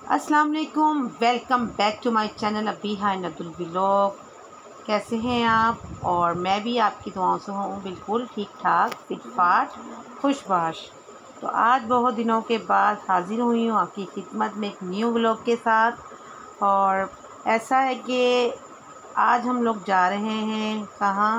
अस्सलाम वालेकुम, welcome back to my channel Abiha and Abdul vlog. कैसे हैं आप? और मैं भी आपकी दुआओं से हूँ बिल्कुल ठीक ठाक, फिट फाट, खुशबाश। तो आज बहुत दिनों के बाद हाज़िर हुई हूँ आपकी खिदमत में एक न्यू व्लॉग के साथ। और ऐसा है कि आज हम लोग जा रहे हैं कहाँ?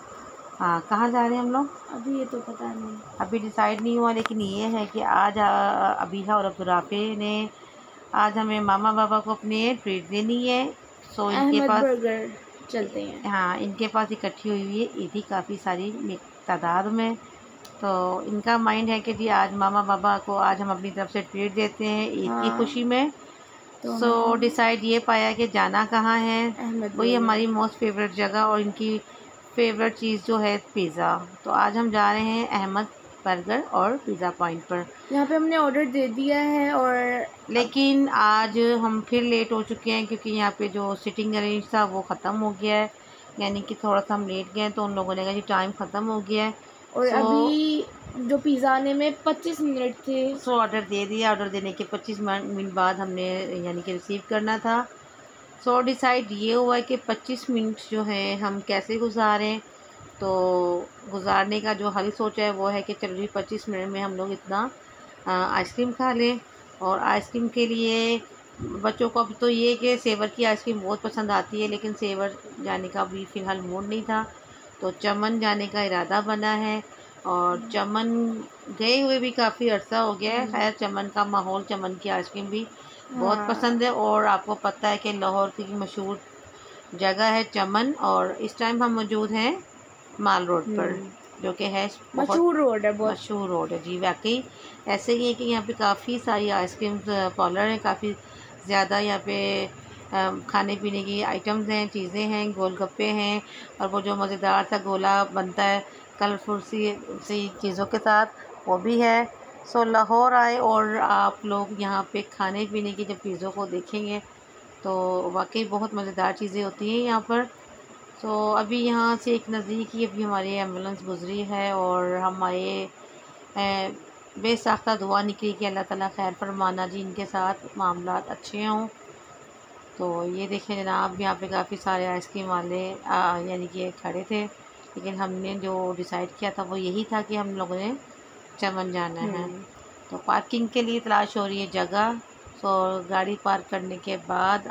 कहाँ जा रहे हैं हम लोग? अभी ये तो पता नहीं, अभी डिसाइड नहीं हुआ, लेकिन ये है कि आज अबीहा और अब्दुर्राफ़े ने आज हमें मामा बाबा को अपने ट्रीट देनी है। सो इनके अहमद पास, बर्गर चलते हैं। हाँ, इनके पास इकट्ठी हुई हुई है ईदी काफ़ी सारी तादाद में। तो इनका माइंड है कि जी आज मामा बाबा को आज हम अपनी तरफ से ट्रीट देते हैं ईद की हाँ, खुशी में। तो सो हम डिसाइड ये पाया कि जाना कहाँ है, अहमद वही बर्गर। हमारी मोस्ट फेवरेट जगह और इनकी फेवरेट चीज़ जो है पिज़्ज़ा। तो आज हम जा रहे हैं अहमद बर्गर और पिज़्ज़ा पॉइंट पर। यहाँ पे हमने ऑर्डर दे दिया है और अब लेकिन आज हम फिर लेट हो चुके हैं क्योंकि यहाँ पे जो सिटिंग अरेंज था वो ख़त्म हो गया है, यानी कि थोड़ा सा हम लेट गए तो उन लोगों ने कहा कि टाइम ख़त्म हो गया है। और सो अभी जो पिज़्ज़ा आने में 25 मिनट थे। ऑर्डर दे दिया। ऑर्डर देने के 25 मिनट बाद हमने यानी कि रिसीव करना था। सो डिसाइड ये हुआ है कि 25 मिनट जो है हम कैसे गुजारें। तो गुजारने का जो हल सोचा है वो है कि चलो जी 25 मिनट में हम लोग इतना आइसक्रीम खा लें। और आइसक्रीम के लिए बच्चों को अब तो ये कि सेवर की आइसक्रीम बहुत पसंद आती है, लेकिन सेवर जाने का भी फ़िलहाल मूड नहीं था। तो चमन जाने का इरादा बना है। और चमन गए हुए भी काफ़ी अर्सा हो गया है। खैर, चमन का माहौल, चमन की आइसक्रीम भी बहुत हाँ, पसंद है। और आपको पता है कि लाहौर की मशहूर जगह है चमन, और इस टाइम हम मौजूद हैं माल रोड पर, जो कि है बहुत मशहूर रोड है बहुत। मशहूर रोड है। जी वाकई ऐसे ही है कि यहाँ पे काफ़ी सारी आइसक्रीम पार्लर हैं, काफ़ी ज़्यादा यहाँ पे खाने पीने की आइटम्स हैं, चीज़ें हैं, गोलगप्पे हैं। और वो जो मज़ेदार सा गोला बनता है कलरफुल सी चीज़ों के साथ, वो भी है। सो लाहौर आए और आप लोग यहाँ पे खाने पीने की जब चीज़ों को देखेंगे तो वाकई बहुत मज़ेदार चीज़ें होती हैं यहाँ पर। तो अभी यहाँ से एक नज़दीक ही अभी हमारी एम्बुलेंस गुज़री है और हमारे बेसाख्ता दुआ निकली कि अल्लाह ताला खैर फरमाना जी, इनके साथ मामलात अच्छे हों। तो ये देखें जनाब, यहाँ पे काफ़ी सारे आइसक्रीम वाले यानी कि खड़े थे, लेकिन हमने जो डिसाइड किया था वो यही था कि हम लोगों ने चमन जाना है। तो पार्किंग के लिए तलाश हो रही है जगह। तो गाड़ी पार्क करने के बाद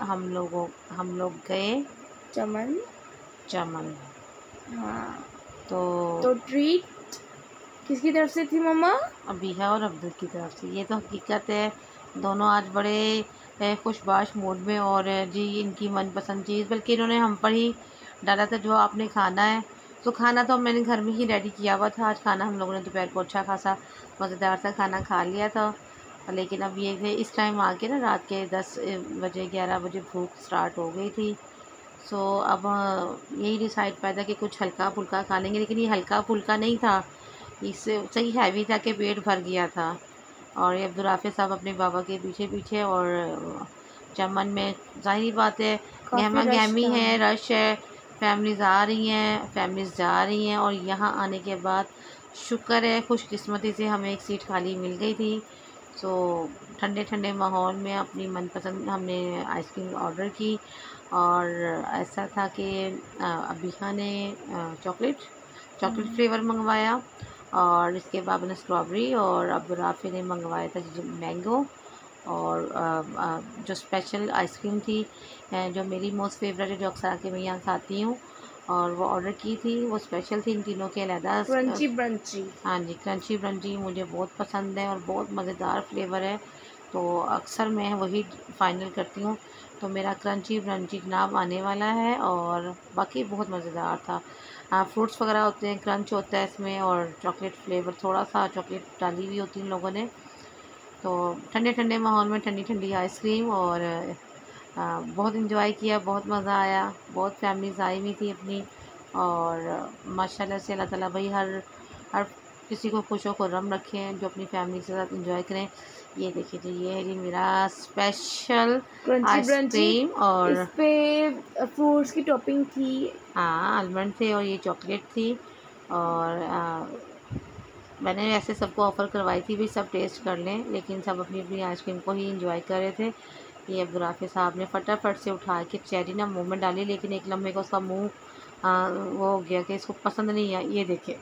हम लोग गए चमन। चमन। हाँ, तो तो ट्रीट किसकी तरफ से थी मम्मा? अबीहा और अब्दुल की तरफ से। ये तो हकीकत है, दोनों आज बड़े खुशबाश मूड में। और जी इनकी मनपसंद चीज़ बल्कि इन्होंने हम पर ही डाला था, जो आपने खाना है। तो खाना तो मैंने घर में ही रेडी किया हुआ था। आज खाना हम लोगों ने दोपहर को अच्छा खासा मज़ेदार सा खाना खा लिया था। लेकिन अब ये थे इस टाइम आके ना रात के 10 बजे 11 बजे भूख स्टार्ट हो गई थी। सो अब यही डिसाइड पाया था कि कुछ हल्का फुल्का खा लेंगे, लेकिन ये हल्का फुल्का नहीं था, इससे सही हैवी था कि पेट भर गया था। और ये अब्दुर्राफ़े साहब अपने बाबा के पीछे पीछे, और चमन में ज़ाहिर बात है काफ़ी गहमा रश गहमी था। है, रश है, फैमिलीज़ आ रही हैं, फैमिलीज़ जा रही हैं। और यहाँ आने के बाद शुक्र है खुशकिस्मती से हमें एक सीट खाली मिल गई थी। सो ठंडे ठंडे माहौल में अपनी मनपसंद हमने आइसक्रीम ऑर्डर की। और ऐसा था कि अबीहा ने चॉकलेट चॉकलेट फ्लेवर मंगवाया, और इसके बाद मैंने स्ट्रॉबेरी, और अब्दुर्राफ़े ने मंगवाया था जो मैंगो। और जो स्पेशल आइसक्रीम थी, जो मेरी मोस्ट फेवरेट है, जो अक्सर आके मैं यहाँ खाती हूँ, और वो ऑर्डर की थी, वो स्पेशल थी। इन तीनों के अलहदा क्रंची ब्रंची। हाँ जी, क्रंची ब्रंची मुझे बहुत पसंद है और बहुत मज़ेदार फ्लेवर है। तो अक्सर मैं वही फ़ाइनल करती हूँ। तो मेरा क्रंची ब्रंची जनाब आने वाला है, और बाकी बहुत मज़ेदार था। फ्रूट्स वगैरह होते हैं, क्रंच होता है इसमें, और चॉकलेट फ्लेवर थोड़ा सा चॉकलेट डाली हुई होती है इन लोगों ने। तो ठंडे ठंडे माहौल में ठंडी ठंडी आइसक्रीम, और बहुत इन्जॉय किया, बहुत मज़ा आया। बहुत फैमिलीज़ आई हुई थी अपनी। और माशाल्लाह से अल्लाह ताला भाई हर किसी को खुश खुर्रम रखें जो अपनी फैमिली के साथ एंजॉय करें। ये देखिए जी, ये है जी मेरा स्पेशल क्रंची ब्रंची। आइसक्रीम। इस और पे फ्रूट्स की टॉपिंग थी। हाँ, आलमंड थे और ये चॉकलेट थी। और मैंने ऐसे सबको ऑफ़र करवाई थी भी सब टेस्ट कर लें, लेकिन सब अपनी अपनी आइसक्रीम को ही इंजॉय कर रहे थे। ये अब्दुर्राफ़ी साहब ने फटाफट से उठा के चेरी ना मुँह में डाली, लेकिन एक लम्हे को उसका मुँह वो हो गया कि इसको पसंद नहीं है। ये देखें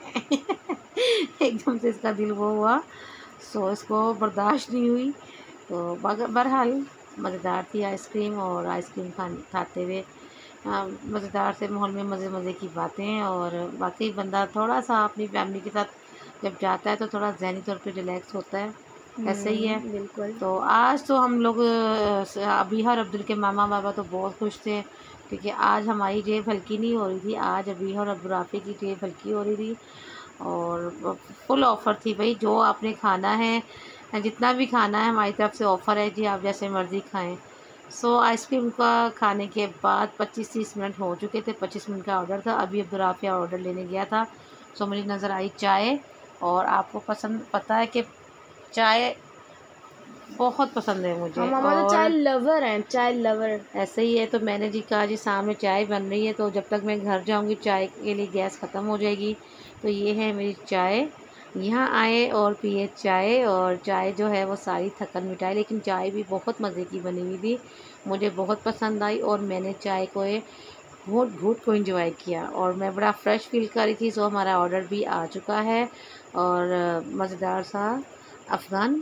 एकदम से इसका दिल वो हुआ, सो इसको बर्दाश्त नहीं हुई। तो बहरहाल मज़ेदार थी आइसक्रीम, और आइसक्रीम खाते हुए मज़ेदार से माहौल में मज़े मज़े की बातें। और वाकई बंदा थोड़ा सा अपनी फैमिली के साथ जब जाता है तो थोड़ा ज़हनी तौर पे रिलैक्स होता है। ऐसे ही है। बिल्कुल। तो आज तो हम लोग अबीहा और अब्दुल के मामा बाबा तो बहुत खुश थे, क्योंकि आज हमारी जेब हल्की नहीं हो रही थी, आज अबीहा और अब्दुर्राफ़ी की जेब हल्की हो रही थी। और फुल ऑफ़र थी भाई, जो आपने खाना है, जितना भी खाना है हमारी तरफ से ऑफ़र है जी, आप जैसे मर्ज़ी खाएं। सो आइसक्रीम का खाने के बाद 25-30 मिनट हो चुके थे, 25 मिनट का ऑर्डर था। अभी अब्दुर्राफ़ी ऑर्डर लेने गया था, सो मुझे नज़र आई चाय। और आपको पता है कि चाय बहुत पसंद है मुझे। हम मामा तो चाय लवर हैं, चाय लवर। ऐसे ही है, तो मैंने जी कहा जी सामने चाय बन रही है, तो जब तक मैं घर जाऊंगी चाय के लिए गैस ख़त्म हो जाएगी। तो ये है मेरी चाय। यहाँ आए और पिए चाय, और चाय जो है वो सारी थकन मिटाई, लेकिन चाय भी बहुत मज़े की बनी हुई थी, मुझे बहुत पसंद आई। और मैंने चाय को घूट घूट को एंजॉय किया, और मैं बड़ा फ्रेश फील कर रही थी। सो हमारा ऑर्डर भी आ चुका है, और मज़ेदार सा अफ़गानी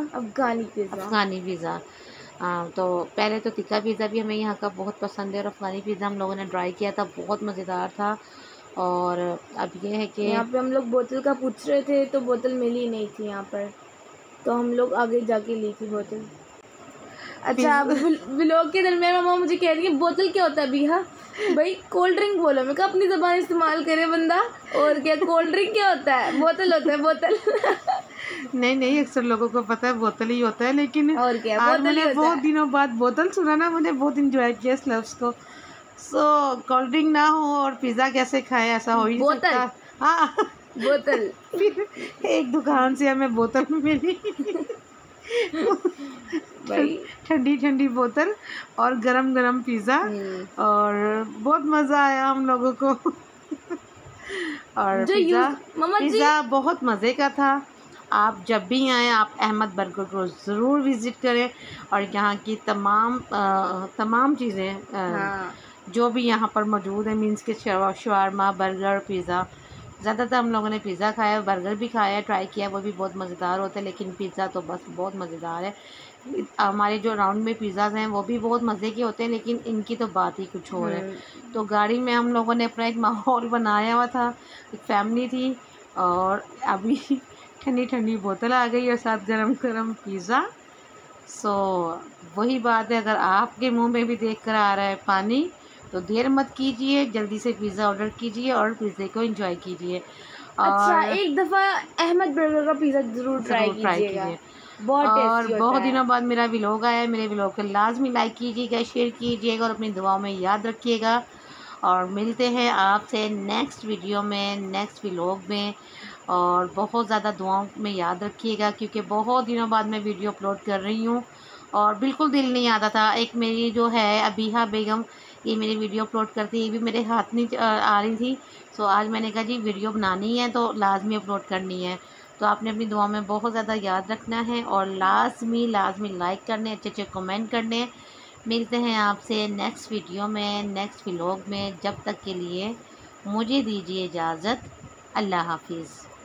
पिज़्ज़ा। तो पहले तो तिक्का पिज़्ज़ा भी हमें यहाँ का बहुत पसंद है, और अफ़गानी पिज़्ज़ा हम लोगों ने ट्राई किया था, बहुत मज़ेदार था। और अब ये है कि यहाँ पे हम लोग बोतल का पूछ रहे थे तो बोतल मिली नहीं थी यहाँ पर, तो हम लोग आगे जाके ली थी बोतल। अच्छा, व्लॉग के दरमियान मामा मुझे कह रही है बोतल क्या होता है अबीहा? भाई कोल्ड ड्रिंक बोलो। मैं कहा अपनी ज़बान इस्तेमाल करे बंदा, और क्या कोल्ड ड्रिंक क्या होता है? बोतल होता है, बोतल। नहीं, अक्सर लोगों को पता है बोतल ही होता है, लेकिन और क्या, आज बोतल ही मैंने होता बहुत है। दिनों बाद बोतल सुना ना, मैंने बहुत इंजॉय किया इस लफ्ज़ को। सो कोल्ड ड्रिंक ना हो और पिज़्ज़ा कैसे खाएं, ऐसा हो ही नहीं सकता। हाँ, बोतल। फिर एक दुकान से हमें बोतल मिली भाई ठंडी ठंडी बोतल और गरम गरम पिज़्ज़ा, और बहुत मज़ा आया हम लोगों को। और पिज़्ज़ा बहुत मज़े का था। आप जब भी आएँ आप अहमद बर्गर को ज़रूर विज़िट करें, और यहाँ की तमाम चीज़ें जो भी यहाँ पर मौजूद है, मीन्स के शवारमा, बर्गर, पिज़्ज़ा। ज़्यादातर हम लोगों ने पिज़्ज़ा खाया, बर्गर भी खाया, ट्राई किया, वो भी बहुत मज़ेदार होता है, लेकिन पिज़्ज़ा तो बस बहुत मज़ेदार है। हमारे जो राउंड में पिज़्ज़ाज़ हैं वो भी बहुत मज़े के होते हैं, लेकिन इनकी तो बात ही कुछ और है। तो गाड़ी में हम लोगों ने अपना एक माहौल बनाया हुआ था, एक फैमिली थी, और अभी ठंडी ठंडी बोतल आ गई और साथ गरम गरम पिज़्ज़ा। सो वही बात है, अगर आपके मुंह में भी देखकर आ रहा है पानी, तो देर मत कीजिए, जल्दी से पिज़्ज़ा ऑर्डर कीजिए और पिज़्ज़े को एंजॉय कीजिए। अच्छा, एक दफ़ा अहमद बर्गर का पिज़्ज़ा ज़रूर ट्राई कीजिएगा, बहुत टेस्टी होता है। बहुत दिनों बाद मेरा व्लॉग आया है, मेरे व्लॉग को लाजमी लाइक कीजिएगा, शेयर कीजिएगा, और अपनी दुआओं में याद रखिएगा। और मिलते हैं आपसे नेक्स्ट वीडियो में, नेक्स्ट व्लॉग में। और बहुत ज़्यादा दुआओं में याद रखिएगा, क्योंकि बहुत दिनों बाद मैं वीडियो अपलोड कर रही हूँ, और बिल्कुल दिल नहीं आता था। एक मेरी जो है अबीहा बेगम, ये मेरी वीडियो अपलोड करती है, ये भी मेरे हाथ नहीं आ रही थी। सो आज मैंने कहा जी वीडियो बनानी है तो लाजमी अपलोड करनी है। तो आपने अपनी दुआ में बहुत ज़्यादा याद रखना है, और लाजमी लाइक करने, अच्छे अच्छे कमेंट करने। मिलते हैं आपसे नेक्स्ट वीडियो में, नेक्स्ट व्लॉग में। जब तक के लिए मुझे दीजिए इजाज़त। अल्लाह हाफिज़।